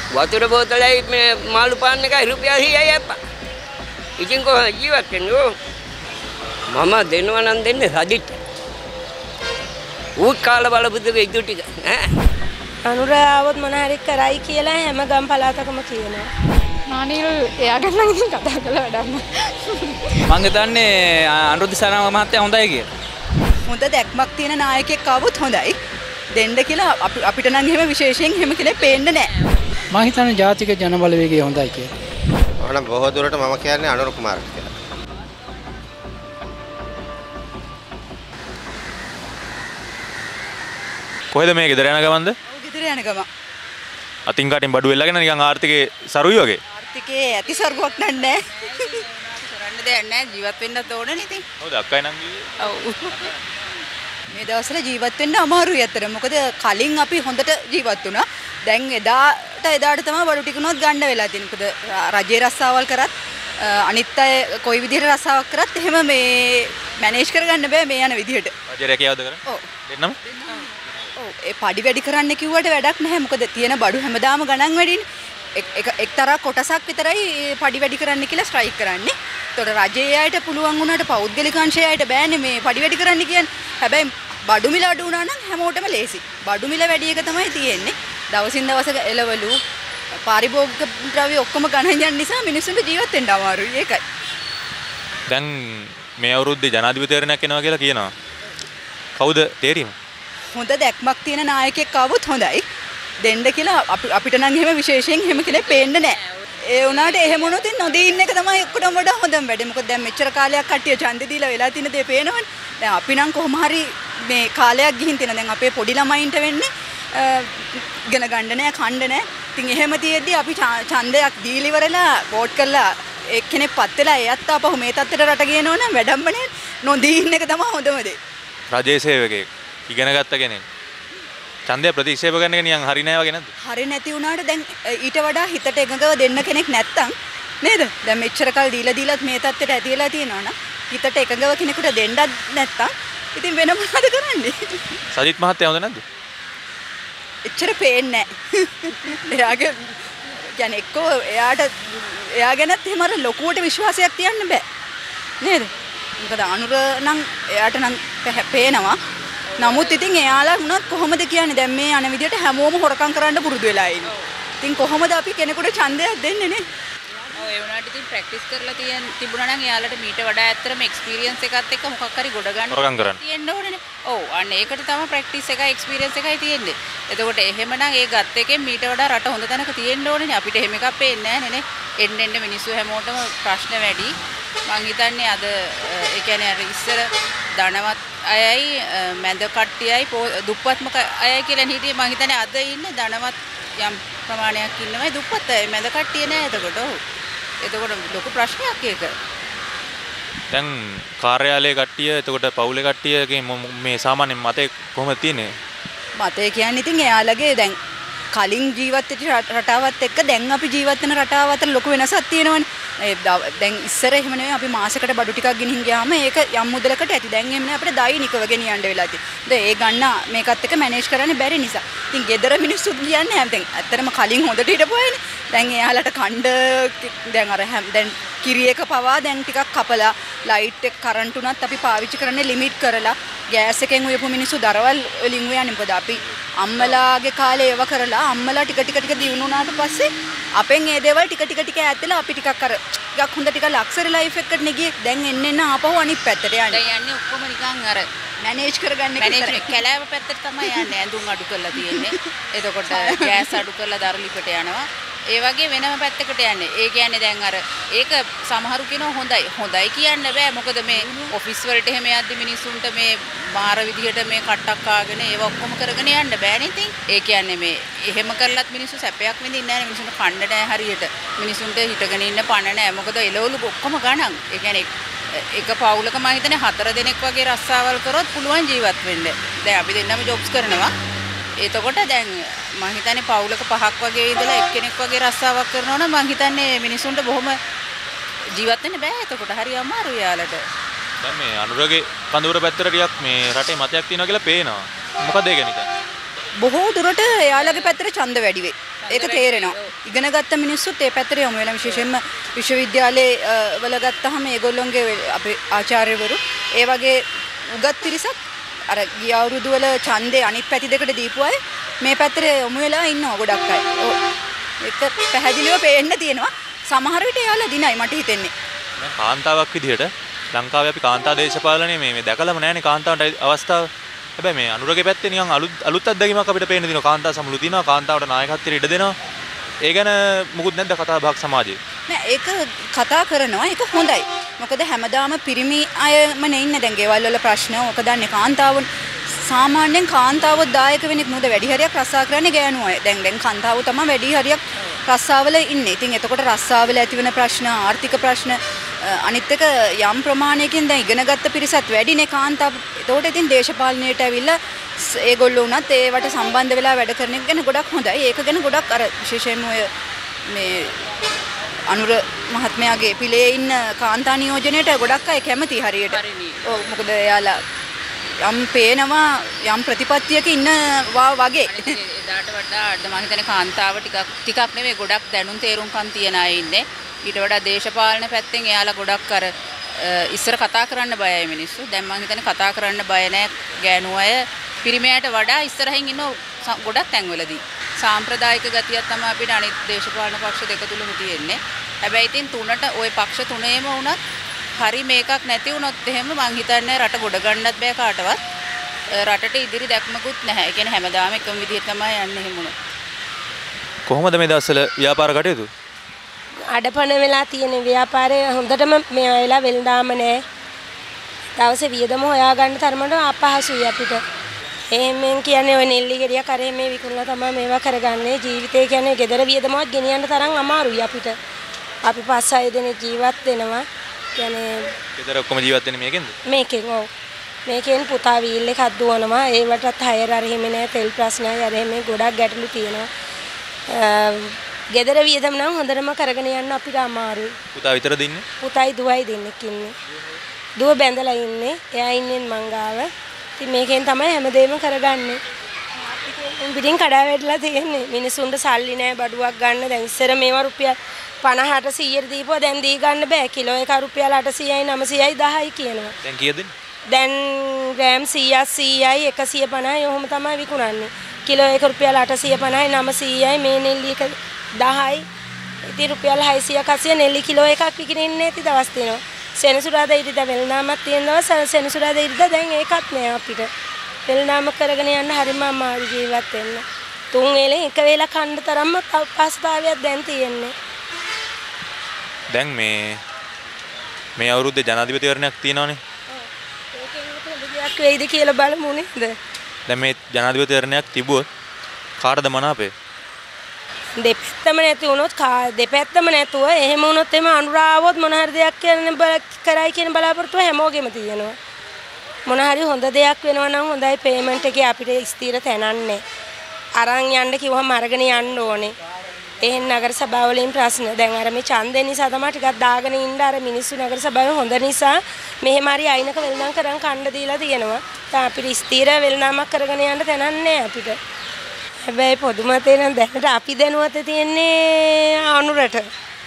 වතුර බෝතලයි මේ මාළු පාන් එකයි රුපියල් 100යි අප්පා. ඉතින් කොහොමද ජීවත් වෙන්නේ? මම දෙනවා නම් දෙන්නේ රජිට. ඌ කාල බලපුදුගේ ඉදු ටික ඈ. අනුර ආවොත් මොන හරි කරයි කියලා හැම ගම් පළාතකම කියනවා. නානිල් එයාගෙන් නම් ඉතින් කතා කළා වැඩක් නෑ. මං හිතන්නේ අනුරුද්ධ සාරා මහත්තයා හොඳයි කියලා. හොඳ දැක්මක් තියෙන නායකයෙක් ආවොත් හොඳයි. දෙන්න කියලා අපිට නම් එහෙම විශේෂයෙන් එහෙම කියලා පේන්නේ නැහැ. මම හිතන්නේ ජාතික ජනබලවේගය හොඳයි කියලා. මම බොහෝ දුරට මම කියන්නේ අනුර කුමාර කියලා. කොහෙද මේ ගෙදර යන ගමන්ද? ඔව් ගෙදර යන ගම. අතින් කටින් බඩු වෙල්ලගෙන නිකන් ආර්ථිකේ සරුයි වගේ. ආර්ථිකේ ඇති සරුවක් නැහැ. කරන්න දෙයක් නැහැ ජීවත් වෙන්නත් ඕනනේ ඉතින්. හවුද අක්කයි නම් කිව්වේ? ඔව්. මේ දවස්වල ජීවත් වෙන්න අමාරුයි අතර. මොකද කලින් අපි හොඳට ජීවත් වුණා. දැන් එදාට තමයි බඩු ටිකනොත් ගන්න වෙලා තියෙන්නේ. මොකද රජේ රස්සාවල් කරත් අනිත් අය කොයි විදිහට රස්සාවක් කරත් එහෙම මේ මැනේජ් කරගන්න බෑ මේ යන විදිහට. රජේ රැකියාවද කරන්නේ? ඔව්. දෙන්නම? ඔව් ඒ පඩි වැඩි කරන්න කිව්වට වැඩක් නැහැ. මොකද තියෙන බඩු හැමදාම ගණන් වැඩිනේ. එක්තරා කොටසක් විතරයි පඩි වැඩි කරන්න කියලා ස්ට්‍රයික් කරන්නේ. ඒතකොට රජයේ අයට පුළුවන් වුණාට පෞද්ගලික අංශයේ අයට බෑනේ මේ පඩි වැඩි කරන්න කියන්නේ. හැබැයි බඩු මිල අඩු වුණා නම් හැමෝටම ලේසි. බඩු මිල වැඩි එක තමයි තියෙන්නේ. දවසින් දවස එළවලු පාරිභෝගික ද්‍රව්‍ය ඔක්කොම ගණන් යන නිසා මිනිස්සුන්ට ජීවත් වෙන්න අමාරුයි. ඒකයි. දැන් මේ අවුරුද්දේ ජනාධිපතිවරණයක් එනවා කියලා කියනවා. කවුද තේරීම? හොඳ දැක්මක් තියෙන නායකයෙක් ආවොත් හොඳයි. දෙන්න කියලා අපිට නම් එහෙම විශේෂයෙන් එහෙම කියලා පේන්නේ නැහැ. ඒ වුණාට එහෙම වුණොත් නොදී ඉන්න එක තමයි ඔක්කොටම වඩා හොඳම වැඩේ. මොකද දැන් මෙච්චර කාලයක් කට්ටිය ඡන්දෙ දීලා වෙලා තියෙන දේ පේනවනේ. දැන් අපි නම් කොහොම හරි මේ කාලයක් ගිහින් තියෙන. දැන් අපේ පොඩි ළමයින්ට වෙන්නේ ඉගෙන ගන්න නැහැ, කන්න නැහැ. ඉතින් එහෙම තියෙද්දි අපි ඡන්දයක් දීලා ඉවරලා වෝට් කරලා එක්කෙනෙක් පත් වෙලා එයත් ආපහු මේ තත්ත්වයට රට ගේනවනම් වැඩම්බනේ නොදී ඉන්න එක තමයි හොඳම දේ. රජයේ සේවකයෙක් ඉගෙන ගත්ත කෙනෙක්. ඡන්දය ප්‍රතික්ෂේප කරන එක නිකන් හරි නෑ වගේ නැද්ද? හරි නැති වුණාට දැන් ඊට වඩා හිතට එකඟව දෙන්න කෙනෙක් නැත්තම් නේද? දැන් මෙච්චර කල් දීලා මේ තත්ත්වයට ඇතිලා තියෙනවනම් හිතට එකඟව කෙනෙකුට දෙන්නත් නැත්තම් ඉතින් වෙන මොනවද කරන්නේ? සජිත් මහත්තයා හොඳ නැද්ද? එච්චර පේන්නේ නැහැ. එයාගේ يعني එක්කෝ එයා ගැනත් එහෙම අර ලොකුවට විශ්වාසයක් තියන්න බෑ. නේද? මොකද අනුර නම් එයාට නම් පේනවා. නමුත් ඉතින් එයාලා වුණත් කොහොමද කියන්නේ දැන් මේ යන විදිහට හැමෝම හොරකම් කරන්න පුරුදු වෙලා ඉන්නේ. ඉතින් කොහොමද අපි කෙනෙකුට ඡන්දයක් දෙන්නේ නේ? ඔව් ඒ වුණාට ඉතින් ප්‍රැක්ටිස් කරලා තිබුණා නම් එයාලට මීට වඩා ඇත්තටම එක්ස්පීරියන්ස් එකත් එක්ක මොකක් හරි ගොඩ ගන්න තියෙන්න ඕනේනේ. ඔව් අන්න ඒකට තමයි ප්‍රැක්ටිස් එකයි එක්ස්පීරියන්ස් එකයි තියෙන්නේ. එතකොට එහෙමනම් ඒ ගත් එකෙන් මීට වඩා රට හොඳ තැනක තියෙන්න ඕනේනේ. අපිට එහෙම එකක් පේන්නේ නැහැ නේ. එන්න මිනිස්සු හැමෝටම ප්‍රශ්න වැඩි. මං හිතන්නේ අද ඒ කියන්නේ අර ඉස්සර ධනවත් අයයි මැද කට්ටියයි දුප්පත්ම අයයි කියලා හිටියේ මං හිතන්නේ අද ඉන්නේ ධනවත් යම් ප්‍රමාණයක් ඉන්නවයි දුප්පත් අය මැද කට්ටිය නෑ එතකොට ඔව් එතකොට ලොකු ප්‍රශ්නයක් ඒක දැන් කාර්යාලයේ කට්ටිය එතකොට පවුලේ කට්ටියගේ මේ සාමාන්‍ය මතේ කොහොමද තියෙන්නේ මතේ කියන්නේ ඉතින් එයාලගේ දැන් කලින් ජීවත් වෙච්ච රටාවත් එක්ක දැන් අපි ජීවත් වෙන රටාව අතර ලොකු වෙනසක් තියෙනවනේ දැන් ඉස්සර එහෙම නෙවෙයි අපි මාසෙකට බඩු ටිකක් ගෙනින් ගියාම ඒක යම් මුදලකට ඇති. දැන් එහෙම නෙවෙයි අපිට දෛනිකව ගෙනියන්න වෙලා තියෙන්නේ. දැන් ඒ ගන්න මේකත් එක්ක මැනේජ් කරන්න බැරි නිසා. ඉතින් ගෙදර මිනිස්සුත් කියන්නේ හැම දැන් ඇත්තටම කලින් හොඳට හිටපු අයනේ. දැන් එයාලට කණ්ඩ දැන් අර දැන් කිරි එක පවා දැන් ටිකක් කපලා ලයිට් එක කරන්ට් උනත් අපි පාවිච්චි කරන්නේ ලිමිට් කරලා ගෑස් එකෙන් උයපු මිනිස්සු දරවල් වලින් උයන්නේ. මොකද අපි අම්මලාගේ කාලේ ඒව කරලා අම්මලා ටික දිනු වුණාට පස්සේ අපෙන් ඒ දේවල් ටික ඈත්ලා අපි ටිකක් අර ටිකක් හොඳ ටිකක් ලක්සරි ලයිෆ් එකකට නෙගියේ. දැන් එන්න ආපහු අනිත් පැත්තට යන්නේ. දැන් යන්නේ ඔක්කොම නිකන් අර මැනේජ් කරගන්න මැනේජ් කැලෑව පැත්තට තමයි යන්නේ. ඇඳුම් අඩු කරලා තියෙන්නේ. එතකොට ගෑස් අඩු කරලා දරලිපට යනවා. ඒ වගේ වෙනම පැත්තකට යන්නේ. ඒ කියන්නේ දැන් අර ඒක සමහරු කියනවා හොඳයි කියන්න බෑ. මොකද මේ ඔෆිස් වලට එහෙම යද්දි මිනිස්සුන්ට මේ මාර විදිහට මේ කට්ටක් කාගෙන ඒව ඔක්කොම කරගෙන යන්න බෑනේ ඉතින්. ඒ කියන්නේ මේ එහෙම කරලත් මිනිස්සු සැපයක් විඳින්නේ නැහැ නේ. මිනිස්සුන්ට කන්න නැහැ හරියට. මිනිස්සුන්ට හිටගෙන ඉන්න පණ නැහැ. මොකද එළවලු ඔක්කොම ගණන්. ඒ කියන්නේ එක පවුලක මම හිතන්නේ 4 දෙනෙක් වගේ රස්සාවල් කරොත් පුළුවන් ජීවත් වෙන්න. දැන් අපි දෙන්නම ජොබ්ස් කරනවා. එතකොට දැන් මම හිතන්නේ පවුලක 5ක් වගේ ඉඳලා එක්කෙනෙක් වගේ රස්සාවක් කරනවා නම් මම හිතන්නේ මිනිසුන්ට බොහොම ජීවත් වෙන්න බෑ. එතකොට හරි අමාරුයි යාලට. දැන් මේ අනුරගේ කඳවුර පැත්තට ටිකක් මේ රටේ මතයක් තියෙනවා කියලා පේනවා. මොකද ඒක නිකන්? බොහෝ දුරට යාලගේ පැත්තට ඡන්ද වැඩි වෙයි. ඒක තේරෙනවා. ඉගෙන ගත්ත මිනිස්සුත් ඒ පැත්තට යොමු වෙනවා. විශේෂයෙන්ම විශ්වවිද්‍යාලයේ වල ගත්තාම ඒගොල්ලොන්ගේ අපේ ආචාර්යවරු ඒ වගේ උගත් පිරිසක් අර ගිය අවුරුදු වල ඡන්දේ අනිත් පැති දෙකට දීපු අය මේ පැත්තට යොමු වෙලා ඉන්නවා ගොඩක් අය. ඒක පැහැදිලිව පේන්න තියෙනවා. සමහර විට එයාලා දිනයි මට හිතෙන්නේ. කාන්තාවක් විදිහට ලංකාවේ අපි කාන්තා දේශපාලනයේ මේ දැකලම නැහැනේ කාන්තාවට අවස්ථාව. හැබැයි මේ අනුරගේ පැත්තේ නිකන් අලුත් අත්දැකීමක් අපිට පේන්න දිනවා. කාන්තා සමුළු දිනවා, කාන්තාවට නායකත්වයට ඉඩ දෙනවා. ඒ ගැන මුකුත් නැද්ද කතා බහක් සමාජයේ? නෑ ඒක කතා කරනවා. ඒක හොඳයි. මොකද හැමදාම පිරිමි අයම නෙන්නේ දැන් ගෙවල් වල ප්‍රශ්න. ඔක දන්නේ කාන්තාවන් සාමාන්‍යයෙන් කාන්තාවෝ දායක වෙන්නේ මොකද වැඩි හරියක් රස්සා කරන්නේ ගෑනු අය. දැන් කාන්තාවෝ තමයි වැඩි හරියක් රස්සාවල ඉන්නේ. ඉතින් එතකොට රස්සාවල ඇතිවෙන ප්‍රශ්න, ආර්ථික ප්‍රශ්න අනිත් එක යම් ප්‍රමාණයකින් දැන් ඉගෙනගත්ත පිරිසත් වැඩිනේ කාන්තාව. එතකොට ඉතින් දේශපාලනයට ඇවිල්ලා ඒගොල්ලෝ උනත් ඒවට සම්බන්ධ වෙලා වැඩ කරන එක ගැන ගොඩක් හොඳයි. ඒක ගැන ගොඩක් අර විශේෂයෙන්ම ඔය මේ අනුර මහත්මයාගේ පිළේ ඉන්න කාන්තා නියෝජනයට ගොඩක් අය කැමති හරියට. ඔව් මොකද එයාලා යම් පේනවා යම් ප්‍රතිපත්තියක ඉන්නවා වගේ. එදාට වඩා අද මම හිතන්නේ කාන්තාව ටිකක් නෙවෙයි ගොඩක් දැනුම් තේරුම්කම් තියන අය ඉන්නේ. ඊට වඩා දේශපාලන පැත්තෙන් එයාලා ගොඩක් අර ඉස්සර කතා කරන්න බයයි මිනිස්සු. දැන් මම හිතන්නේ කතා කරන්න බය නැහැ ගෑනු අය පිරිමියට වඩා ඉස්සරහින් ඉන්න ගොඩක් තැන්වලදී. සාම්ප්‍රදායික ගතියක් තමයි අපිට අනිත් දේශපාලන පක්ෂ දෙක තුලම තියෙන්නේ. හැබැයි ඉතින් තුනට ওই පක්ෂ තුනේම වුණත් හරි මේකක් නැති වුණොත් එහෙම මං හිතන්නේ රට ගොඩ ගන්නත් බෑ කාටවත්. රටට ඉදිරි දැක්මකුත් නැහැ. ඒ කියන්නේ හැමදාම එකම විදිහට තමයි යන්නේ එහෙම වුණොත්. කොහොමද මේ දවස්වල ව්‍යාපාර කටයුතු? අඩපණ වෙලා තියෙන ව්‍යාපාරය හොඳටම මේ වෙලා වෙළඳාම නැහැ. දවසේ වියදම හොයාගන්න තරමට අපහසුයි අපිට. එහෙමෙන් කියන්නේ ඔය නෙල්ලි ගෙඩිය කරේ මේ විකුණලා තමයි මේවා කරගන්නේ. ජීවිතේ කියන්නේ gedara වියදමවත් ගෙනියන්න තරම් අමාරුයි අපිට. අපි 5-6 දෙනෙක් ජීවත් වෙනවා. කියන්නේ gedara ඔක්කොම ජීවත් වෙන්නේ මේකෙන්ද? මේකෙන් ඔව්. මේකෙන් පුතා වීල් එකක් දුවනවා. ඒවටත් හයර් අරෙහිම නැහැ. තෙල් ප්‍රශ්නයි අරෙහිම ගොඩක් ගැටලු තියෙනවා. gedara වියදම නම් හොඳටම කරගෙන යන්න අපිට අමාරුයි. පුතා විතරද ඉන්නේ? පුතයි දුවයි දෙන්නෙක් ඉන්නේ. දුව බැඳලා ඉන්නේ. එයා ඉන්නේ මංගාව. ඉතින් මේකෙන් තමයි හැමදේම කරගන්නේ. පිටින් කඩා වැටලා තියෙන්නේ. මිනිසුන්ට සල්ලි නැහැ බඩුවක් ගන්න. දැන් ඉස්සර මේවා රුපියල් 50ට 100ට දීපුවා දැන් දී ගන්න බෑ. කිලෝ එක රුපියල් 800යි 900යි 10යි කියනවා. දැන් කීයද? දැන් ග්‍රෑම් 100යි 150යි ඔහොම තමයි විකුණන්නේ. කිලෝ එක රුපියල් 850යි 900යි මේ නෙල්ලි එක 10යි. ඉතින් රුපියල් 600 700 නෙල්ලි කිලෝ එකක් විකිනෙන්නේ නැති දවස් තියෙනවා. සෙනසුරාදා ඉරිදා වෙළඳාමක් තියෙනවා. සෙනසුරාදා ඉරිදා දැන් ඒකත් නෑ අපිට. වෙළඳාම කරගෙන යන්න හරිම අමාරු ජීවත් වෙන්න. තුන් වේලෙන් එක වේලක් කන්න තරම්ම අපහසුතාවයක් දැන් තියෙන්නේ. දැන් මේ අවුරුද්දේ ජනාධිපතිවරණයක් තියෙනවනේ. දෙයක් වෙයිද කියලා බලමු නේද? දැන් මේ ජනාධිපතිවරණයක් තිබුවොත් කාටද මනාපේ? දෙපැත්තම නැති වුණොත් දෙපැත්තම නැතුව එහෙම වුණොත් එම අනුරාවොත් මොන හරි දෙයක් කරයි කියන බලාපොරොත්තුව හැමෝගෙම තියෙනවා. මොන හරි හොඳ දෙයක් වෙනවා නම් හොඳයි. පේමන්ට් එකේ අපිට ස්ථිර තැනන්නේ. අරන් යන්න කිව්වම අරගෙන යන්න ඕනේ. එහෙන් නගර සභාව වලින් ප්‍රශ්න. දැන් අර මේ ඡන්දේ නිසා තමයි ටිකක් දාගෙන ඉන්න අර මිනිස්සු නගර සභාවේ හොඳ නිසා මෙහෙම හරි අයිනක වෙළඳාම් කරන් කණ්ඩ දීලා තියෙනවා. දැන් අපිට ස්ථිර වෙළඳාමක් කරගෙන යන්න තැනක් නැහැ අපිට. හැබැයි පොදු මතේ නම් දැනට අපි දැනුවත් තියෙන්නේ අනුරට.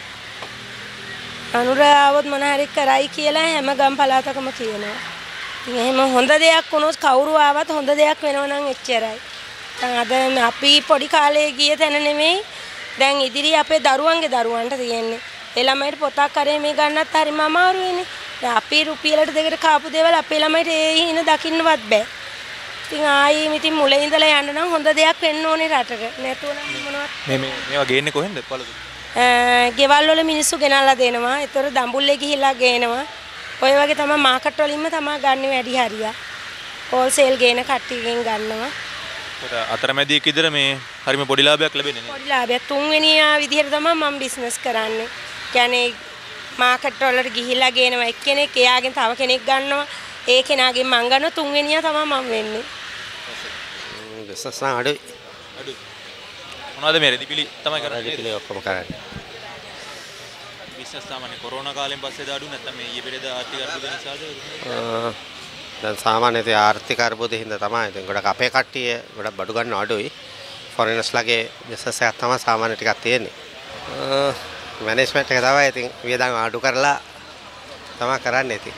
අනුර ආවොත් මොන හරි කරයි කියලා හැම ගම් පළාතකම කියනවා. ඉතින් එහෙම හොඳ දෙයක් වුණොත් කවුරු ආවත් හොඳ දෙයක් වෙනව නම් එච්චරයි. දැන් අද අපි පොඩි කාලේ ගිය තැන නෙමෙයි දැන් ඉදිරි අපේ දරුවන්ගේ දරුවන්ට තියෙන්නේ. ඒ ළමයිට පොතක් කරේ මේ ගන්නත් හරිම අමාරුයිනේ. දැන් අපි රුපියලට දෙකට කාපු දේවල් අපේ ළමයිට ඒ හින දකින්නවත් බෑ. ඉතින් ආයේ ඉතින් මුලින් ඉඳලා යන්න නම් හොඳ දෙයක් වෙන්න ඕනේ රටක. නැතුව නම් මොනවත් මේවා ගේන්නේ කොහෙන්ද පළතුරු? ගෙවල් වල මිනිස්සු ගෙනල්ලා දෙනවා. ඒතර දඹුල්ලේ ගිහිල්ලා ගේනවා. ඔය වගේ තමයි මාකට් වලින්ම තමයි ගන්න වැඩි හරියක්. හෝල්සේල් ගේන කට්ටියකින් ගන්නවා. අතරමැදියෙක් ඉදර මේ හරිම පොඩි ලාභයක් ලැබෙන්නේ නේ. පොඩි ලාභයක් තුන්වෙනි විදිහට තමයි මම බිස්නස් කරන්නේ. කියන්නේ මාකට් වලට ගිහිල්ලා ගේනවා එක්කෙනෙක් එයාගෙන් තව කෙනෙක් ගන්නවා. ඒ කෙනාගෙන් මං ගන්න තුන්වෙනියා තමයි මම වෙන්නේ. බිස්නස් නම් අඩුයි. මොනවද මේ රෙදිපිලි තමයි කරන්නේ? රෙදිපිලි ඔක්කොම කරන්නේ. බිස්නස් සාමාන්‍ය කොරෝනා කාලෙන් පස්සේ දාඩු නැත්නම් මේ ඊයේ පෙරේද ආර්ථික අර්බුද නිසාද? දැන් සාමාන්‍යයෙන් ආර්ථික අර්බුදේ හින්දා තමයි. දැන් ගොඩක් අපේ කට්ටිය ගොඩක් බඩු ගන්න අඩුයි. ෆොරිනර්ස්ලාගේ බිස්නස් එකක් තමයි සාමාන්‍ය ටිකක් තියෙන්නේ. මැනේජ්මන්ට් එක තමයි ඉතින් වියදම් අඩු කරලා තමයි කරන්නේ ඉතින්.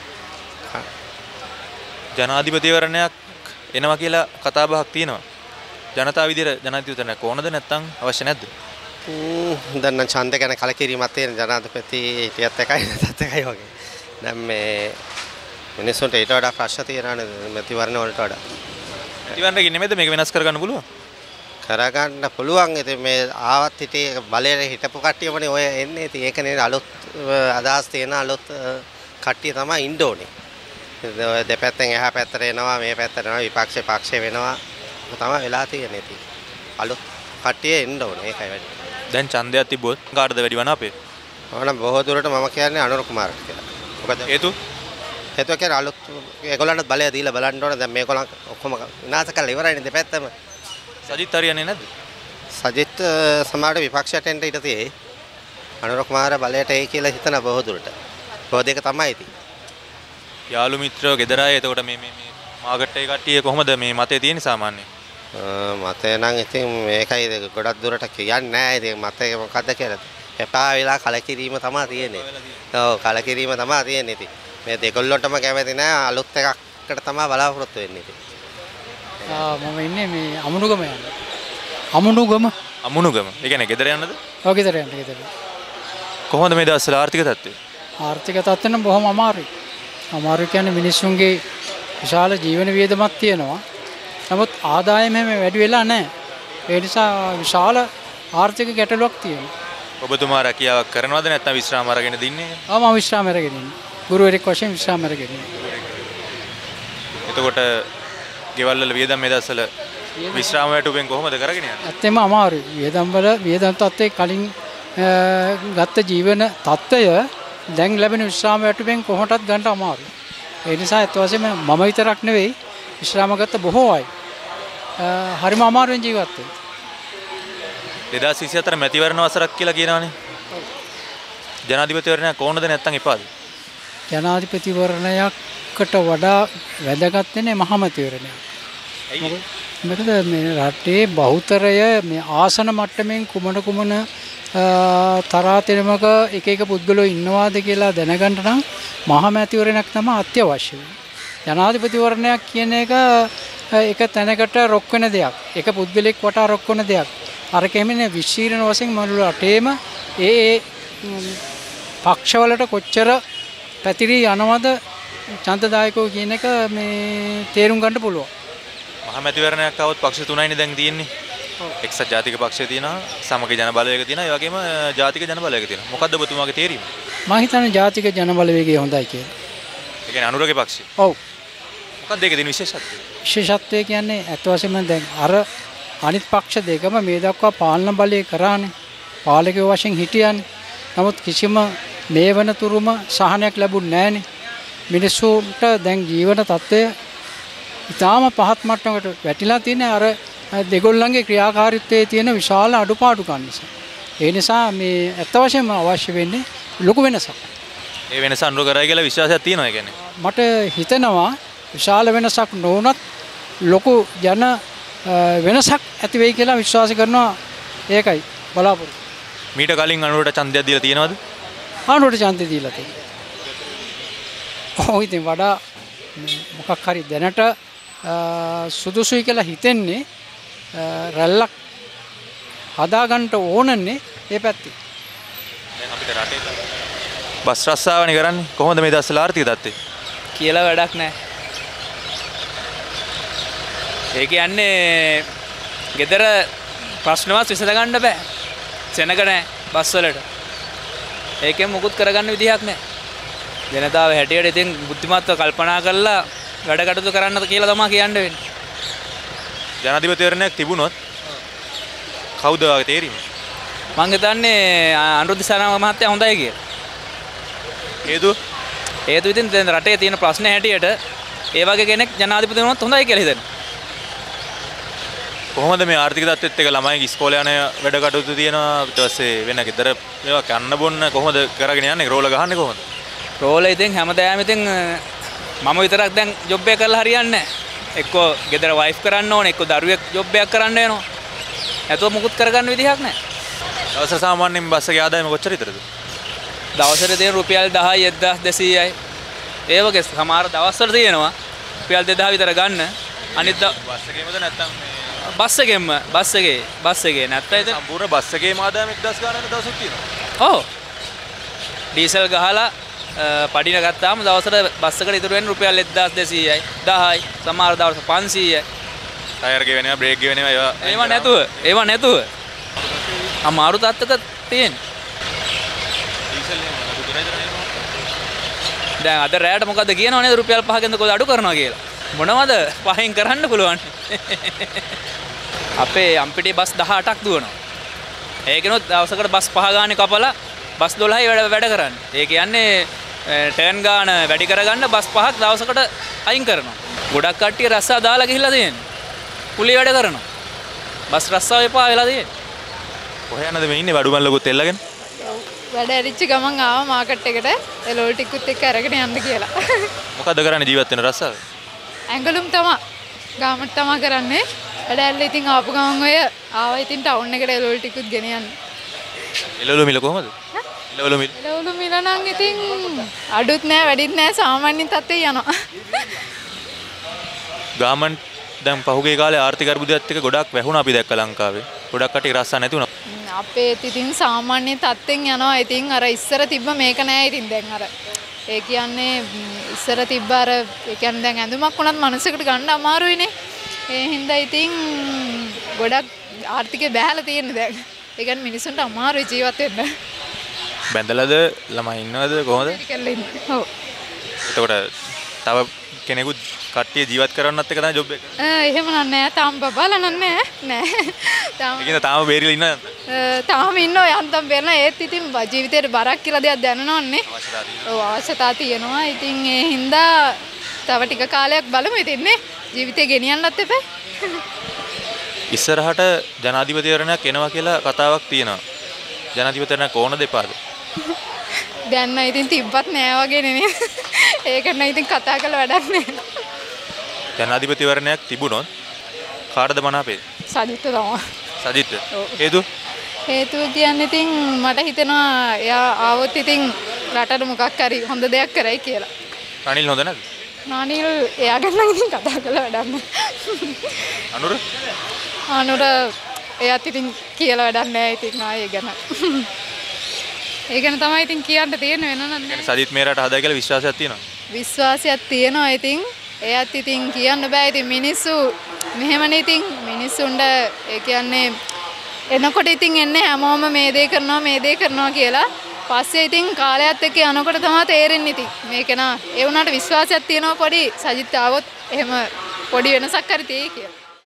ජනාධිපතිවරණයක් එනවා කියලා කතා බහක් තියෙනවා. ජනතාව විදිහට ජනාධිපතිවරණයක් ඕනද නැත්නම් අවශ්‍ය නැද්ද? දැන් නම් ඡන්ද ගැන කලකිරීමක් තියෙන ජනාධිපති හිටියත් එකයි නැත්ත් එකයි වගේ. දැන් මේ මිනිස්සුන්ට ඊට වඩා ප්‍රශ්න තියෙනවානේ මැතිවරණ වලට වඩා. මැතිවරණය නෙමෙයිද මේක වෙනස් කරගන්න පුළුවන්? කරගන්න පුළුවන්. ඉතින් මේ ආවත් හිටියේ බලයේ හිටපු කට්ටියමනේ ඔය එන්නේ. ඉතින් ඒක නේ අලුත් අදහස් තියෙන අලුත් කට්ටිය තමයි ඉන්න ඕනේ. ඔය දෙපැත්තෙන් එහා පැත්තට එනවා මේ පැත්තට යනවා විපක්ෂේ පක්ෂේ වෙනවා. ඒක තමයි වෙලා තියෙන්නේ. ඉතින් අලුත් කට්ටිය එන්න ඕනේ. ඒකයි වැඩි. දැන් ඡන්දයක් තිබ්බොත් කාටද වැඩි වන අපේ? ඕනම් බොහෝ දුරට මම කියන්නේ අනුර කුමාරට කියලා. මොකද හේතුව කියන්නේ අලුත් ඒගොල්ලන්ට බලය දීලා බලන්න ඕනේ. දැන් මේගොල්ලන් ඔක්කොම විනාශ කරලා ඉවරයිනේ දෙපැත්තම. සජිත් හරියන්නේ නැද්ද? සජිත් සමාජ විපක්ෂයට එන්න ඉඩ තියෙයි. අනුර කුමාර බලයට එයි කියලා හිතන බොහෝ දුරට. බොහෝ දෙක තමයි ඉතින්. යාළු මිත්‍රයෝ ගෙදර අය එතකොට මේ මාගට් එකේ කට්ටිය කොහොමද මේ මතේ තියෙන්නේ සාමාන්‍යයෙන්? මතේ නම් ඉතින් මේකයි ගොඩක් දුරට කියන්නේ නැහැ. ඉතින් මතේ මොකද්ද කියලා. එපා වෙලා කලකිරීම තමයි තියෙන්නේ. ඔව් කලකිරීම තමයි තියෙන්නේ ඉතින්. මේ දෙකොල්ලොන්ටම කැමති නැහැ අලුත් එකකට තමයි බලාපොරොත්තු වෙන්නේ ඉතින්. මම ඉන්නේ මේ අමුණුගම යන්නේ. අමුණුගම. ඒ කියන්නේ ගෙදර යන්නද? ඔව් ගෙදර යන්න ගෙදර. කොහොමද මේ දවස්වල ආර්ථික තත්ත්වය? ආර්ථික තත්ත්වය නම් බොහොම අමාරුයි. අමාරු කියන්නේ මිනිස්සුන්ගේ විශාල ජීවන වියදමක් තියෙනවා. නමුත් ආදායම හැම වැඩි වෙලා නැහැ. ඒ නිසා විශාල ආර්ථික ගැටලුවක් තියෙනවා. ඔබතුමා රැකියාවක් කරනවද නැත්නම් විශ්‍රාම අරගෙන දින්නේ? මම විශ්‍රාම අරගෙන ඉන්නේ. ගුරුවරයෙක් වශයෙන් විශ්‍රාම අරගෙන ඉන්නේ. එතකොට ගෙවල් වල වියදම් මේ දවස්වල විශ්‍රාම වැටුපෙන් කොහොමද කරගෙන යන්නේ? ඇත්තෙම අමාරුයි. වියදම් තත්ත්වයේ කලින් ගත්ත ජීවන තත්ත්වය දැන් ලැබෙන විශ්‍රාම වැටුපෙන් කොහොමදත් ගන්න අමාරුයි. ඒ නිසා අත් වශයෙන්ම මම විතරක් නෙවෙයි විශ්‍රාම ගත්ත බොහෝ අය හරිම අමාරුවෙන් ජීවත් වෙනවා. 2024 මැතිවරණ වසරක් කියලා කියනවානේ. ජනාධිපතිවරණයක් ඕනද නැත්නම් එපාද? ජනාධිපතිවරණයකට වඩා වැදගත් වෙන්නේ මහමැතිවරණයක්. මොකද මේ රටේ බහුතරය මේ ආසන මට්ටමින් කුමන තරාතිරමක එක පුද්ගලයෝ ඉන්නවාද කියලා දැනගන්න නම් මහමැතිවරණයක් තමයි අත්‍යවශ්‍ය වෙන්නේ. ජනාධිපතිවරණයක් කියන එක තැනකට රොක් වෙන දෙයක්. එක පුද්ගලෙක් වටා රොක් වෙන දෙයක්. අර කෙමනේ විශීර්ණ වශයෙන් මුළු රටේම ඒ පක්ෂවලට කොච්චර පැතිරී යනවද ඡන්දදායකෝ කියන එක මේ තේරුම් ගන්න පුළුවන්. මහමැතිවරණයක් આવොත් පක්ෂ තුනයිනේ දැන් තියෙන්නේ. එක්සත් ජාතික පක්ෂය තියෙනවා, සමගි ජන බලවේගය තියෙනවා, ඒ වගේම ජාතික ජන බලවේගය තියෙනවා. මොකද්ද ඔබතුමාගේ තේරීම? මම හිතන්නේ ජාතික ජන බලවේගය හොඳයි කියලා. ඒ කියන්නේ අනුරගේ පක්ෂය. ඔව්. මොකක්ද ඒකේ තියෙන විශේෂත්වය? විශේෂත්වය කියන්නේ අත් වශයෙන්ම දැන් අර අනිත් පක්ෂ දෙකම මේ දක්වා පාලන බලය කරානේ. පාලකයෝ වශයෙන් හිටියානේ. නමුත් කිසිම මේ වනතුරුම සහනයක් ලැබුණ නැහනේ. මිනිස්සුන්ට දැන් ජීවන තත්ත්වය ඉතාම පහත් මට්ටමකට වැටිලා තියෙන අර දෙගොල්ලන්ගේ ක්‍රියාකාරීත්වයේ තියෙන විශාල අඩුපාඩුකම් නිසා. ඒ නිසා මේ අත් වශයෙන්ම අවශ්‍ය වෙන්නේ ලොකු වෙනසක්. ඒ වෙනස අනුර කරයි කියලා විශ්වාසයක් තියෙනවා ඒ කියන්නේ. මට හිතෙනවා විශාල වෙනසක් නොවුනත් ලොකු ජන වෙනසක් ඇති වෙයි කියලා විශ්වාස කරනවා. ඒකයි බලාපොරොත්තු. මීට කලින් අනුරට ඡන්දයක් දීලා තියෙනවද? අනුරට ඡන්දය දීලා තියෙනවා. ඔව් ඉතින් වඩා මොකක් හරි දැනට සුදුසුයි කියලා හිතෙන්නේ රැල්ලක් හදාගන්න ඕනන්නේ ඒ පැත්තේ. දැන් අපිට රටේ බස් රස්සාවනේ කරන්නේ. කොහොමද මේ දවස්වල ආර්ථික තත්ත්වය? කියලා වැඩක් නැහැ. ඒ කියන්නේ ගෙදර ප්‍රශ්නවත් විසඳ ගන්න බෑ. සෙනග නැහැ බස් වලට. ඒකෙන් මුකුත් කරගන්න විදිහක් නැහැ. ජනතාව හැටියට ඉතින් බුද්ධිමත්ව කල්පනා කරලා වැඩ කටයුතු කරන්න කියලා තමයි කියන්න වෙන්නේ. ජනාධිපතිවරණයක් තිබුණොත් කවුද වගේ තේරීම? මං හිතන්නේ අනුරුද්ධ දිසානායක මහත්තයා හොඳයි කියලා. හේතුව ඉතින් දැන් රටේ තියෙන ප්‍රශ්න හැටියට ඒ වගේ කෙනෙක් ජනාධිපති වුණොත් හොඳයි කියලා හිතෙනවා. කොහොමද මේ ආර්ථික තත්ත්වෙත් එක්ක ළමයි ඉස්කෝලේ යන වැඩ කටයුතු තියෙනවා ඊට පස්සේ වෙන ගෙදර මේවා කන්න බොන්න කොහොමද කරගෙන යන්නේ? රෝල ගහන්නේ කොහොමද? රෝල ඉතින් හැමදාම ඉතින් මම විතරක් දැන් ජොබ් එක කරලා හරියන්නේ නැහැ. එක්කෝ ගෙදර වයිෆ් කරන්න ඕනේ, එක්කෝ දරුවෙක් ජොබ් එකක් කරන්න වෙනවා. නැතුව මුකුත් කරගන්න විදිහක් නැහැ. දවසට සාමාන්‍යයෙන් බස් එකේ ආදායම කොච්චර විතරද? දවසට තියෙන රුපියල් 10යි 1200යි. ඒ වගේ සමහර දවස්වල තියෙනවා රුපියල් 2000 විතර ගන්න. අනිත් බස් එකේමද නැත්නම් මේ බස් එකේ නැත්නම් ඉතින් සම්පූර්ණ බස් එකේම ආදායම 1000 ගානක් දවසක් තියෙනවා. ඔව්. ඩීසල් ගහලා පඩින ගත්තාම දවසට බස් එකට ඉතුරු වෙන රුපියල් 1200යි 10යි සමහර දවස් 500යි. ටයර් ගෙවෙනවා බ්‍රේක් ගෙවෙනවා ඒවා නැතුව අමාරු තත්ත්වක තියෙන. දැන් අද රැයට මොකද කියනවනේ රුපියල් 5කින් කොහොමද අඩු කරනවා කියලා. මොනවද 5න් කරන්න පුළුවන්? අපේ අම්පිටේ බස් 18ක් දුවනවා. ඒකිනුත් දවසකට බස් 5 ගානේ කපලා බස් 12යි වැඩ කරන්නේ. ඒ කියන්නේ ටර්න් ගාන වැඩි කරගන්න බස් 5ක් දවසකට අයින් කරනවා. ගොඩක් කට්ටිය රස්සා දාලා ගිහිල්ලා තියෙන්නේ. කුලිය වැඩ කරනවා. බස් රස්සාව එපා වෙලා තියෙන්නේ. කොහේ යනද මේ ඉන්නේ වඩුමල්ලකුත් එල්ලගෙන? වැඩ ඇරිච්ච ගමන් ආවා මාකට් එකට එලෝල් ටිකුත් එක්ක අරගෙන යන්න කියලා. මොකද්ද කරන්නේ ජීවත් වෙන රස්සාව? ඇඟලුම් තමයි ගාමට තමයි කරන්නේ. වැඩ ඇල්ල ඉතින් ආපු ගමන් ඔය ආවා ඉතින් ටවුන් එකට එලෝල් ටිකුත් ගෙන යන්න. එළවලු මිල කොහමද? එළවලු මිල නම් ඉතින් අඩුත් නෑ වැඩිත් නෑ සාමාන්‍ය තත්ත්වයේ යනවා. ගාමන්ට් දැන් පහුගිය කාලේ ආර්ථික අර්බුදයත් එක්ක ගොඩක් වැහුණා අපි දැක්ක ලංකාවේ. ගොඩක් කටේ රස්සා නැති වුණා. අපේ ඉතින් සාමාන්‍ය තත්ත්වෙන් යනවා. ඉතින් අර ඉස්සර තිබ්බ මේක නෑ ඉතින් දැන් අර. ඒ කියන්නේ ඉස්සර තිබ්බ අර ඒ කියන්නේ දැන් ඇඳුමක් වුණත් මිනිස්සුන්ට ගන්න අමාරුයිනේ. ඒ හින්දා ඉතින් ගොඩක් ආර්ථිකය බැහැලා තියෙන්නේ දැන්. ඒ කියන්නේ මිනිස්සුන්ට අමාරුයි ජීවත් වෙන්න. බැඳලාද ළමයි ඉන්නවද කොහොමද? ඔව්. එතකොට තව කෙනෙකුත් කට්ටිය ජීවත් කරන්නත් එක තමයි ජොබ් එක. එහෙම නෑ තාම බබාලා නෑ. තාම ඒකින්ද තාම බේරිලා ඉන්නවද? තාම ඉන්නවා යන්තම් බේරන ඒත් ඉතින් ජීවිතේට බරක් කියලා දෙයක් දැනනවන්නේ. ඔව් අවශ්‍යතාව තියෙනවා. ඉතින් ඒ හින්දා තව ටික කාලයක් බලමු ඉතින් නේ. ජීවිතේ ගෙනියන්නත් එපා. ඉස්සරහට ජනාධිපතිවරණයක් එනවා කියලා කතාවක් තියෙනවා. ජනාධිපතිවරණයක් ඕන දෙපාද? දැන් නම් ඉතින් තිබ්බත් නෑ වගේ නේ. ඒක නම් ඉතින් කතා කරලා වැඩක් නෑ. ජනාධිපතිවරණයක් තිබුණොත් කාටද මනාපේ? සජිත් තමයි. සජිත්. හේතුව කියන්නේ ඉතින් මට හිතෙනවා එයා ආවොත් ඉතින් රටට මොකක් හරි හොඳ දෙයක් කරයි කියලා. රනිල් හොඳ නැද්ද? රනිල් එයා ගැන නම් ඉතින් කතා කරලා වැඩක් නෑ. අනුර එයාත් ඉතින් කියලා වැඩක් නෑ ඉතින් ආයේ ගැන. ඒ ගැන තමයි ඉතින් කියන්න තියෙන්නේ වෙන නෑ. සජිත් මේ රට හදා කියලා විශ්වාසයක් තියෙනවා. විශ්වාසයක් තියෙනවා ඉතින් එයාත් ඉතින් කියන්න බෑ ඉතින් මිනිස්සු මෙහෙමනේ ඉතින් මිනිස්සුන්ට ඒ කියන්නේ එනකොට ඉතින් එන්නේ හැමෝම මේ දේ කරනවා කියලා. පස්සේ ඉතින් කාලයත් එක්ක යනකොට තමයි තේරෙන්නේ ඉතින් මේක නා ඒ වුණාට විශ්වාසයක් තියෙනවා පොඩි සජිත් ආවොත් එහෙම පොඩි වෙනසක් හරි තියෙයි කියලා.